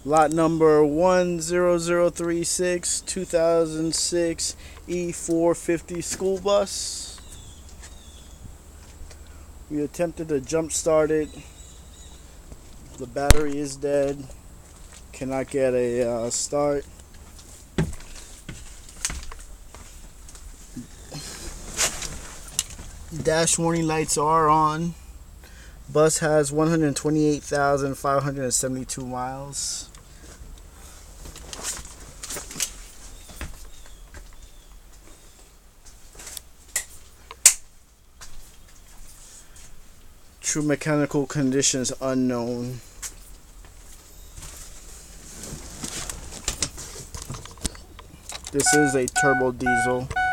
Lot number 10036, 2006 E-450 school bus. We attempted to jump start it. The battery is dead. Cannot get a start. Dash warning lights are on. Bus has 128,572 miles. True mechanical conditions unknown. This is a turbo diesel.